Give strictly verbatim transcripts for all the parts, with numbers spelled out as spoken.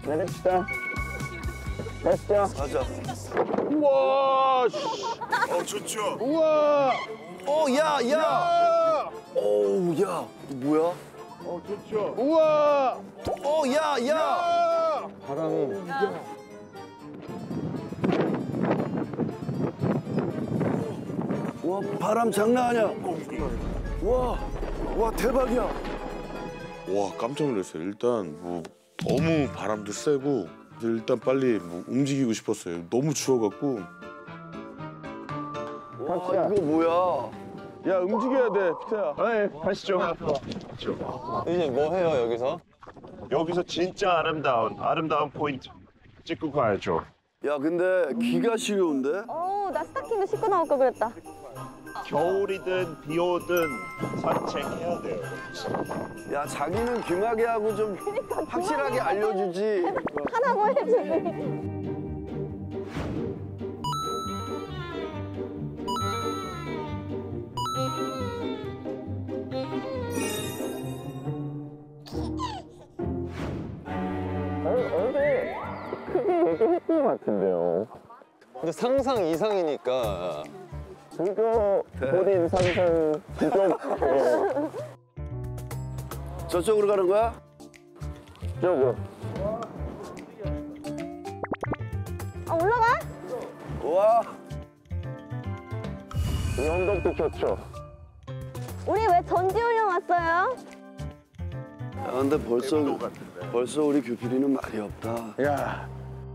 내립시다. 가시죠. 가자. 우와. 어 좋죠. 우와. 어, 야, 야. 오, 야. 뭐야? 어, 좋죠. 우와. 어, 야, 야. 바람이. 와, 바람 장난 아니야. 와, 와 대박이야. 와 깜짝 놀랐어요. 일단 뭐 너무 바람도 세고 일단 빨리 뭐 움직이고 싶었어요. 너무 추워갖고. 와, 이거 뭐야? 야, 움직여야 돼, 피터야. 네, 가시죠. 이제 뭐 해요 여기서? 여기서 진짜 아름다운 아름다운 포인트 찍고 가야죠. 야, 근데 기가 시려운데? 어, 나 스타킹도 신고 나올 걸 그랬다. 겨울이든 비 오든 산책해야 돼요. 야, 자기는 귀마개 하고 좀 확실하게 알려주지. 하라고 해주지. 같은데요. 근데 상상 이상이니까. 이거 본인 상상 부족. 저쪽으로 가는 거야? 저거. 아, 올라가? 와, 이 언덕도 좋죠. 우리 왜 전지훈련 왔어요? 야, 근데 벌써 벌써 우리 규필이는 말이 없다. 야.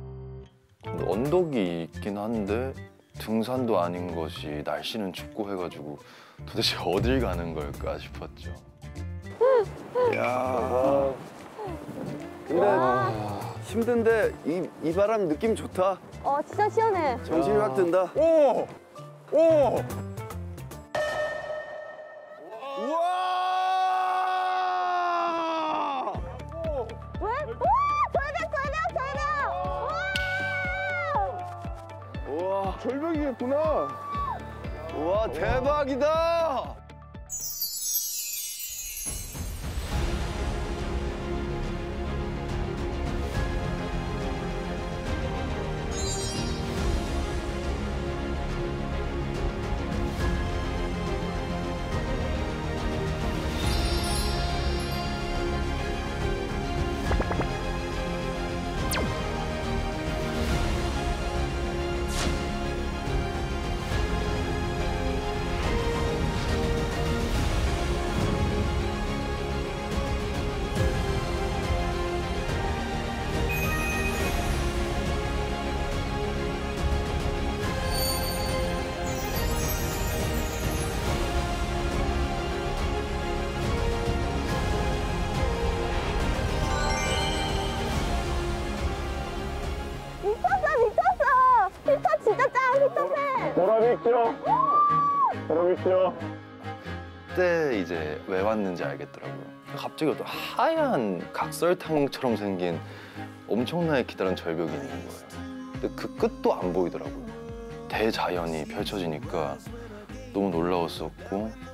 언덕이 있긴 한데 등산도 아닌 것이 날씨는 춥고 해가지고 도대체 어딜 가는 걸까 싶었죠. 야. 근데 힘든데 이, 이 바람 느낌 좋다. 어, 진짜 시원해. 정신이 확 든다. 오! 오! 우와! 왜? 우와! 절벽, 절벽, 절벽! 우와! 우와, 절벽이겠구나. 우와 대박이다. 미쳤어, 미쳤어! 피터 진짜 짱, 피터팬! 보람 있죠? 보람 있죠? 그때 이제 왜 왔는지 알겠더라고요. 갑자기 어떤 하얀 각설탕처럼 생긴 엄청나게 기다란 절벽이 있는 거예요. 근데 그 끝도 안 보이더라고요. 대자연이 펼쳐지니까 너무 놀라웠었고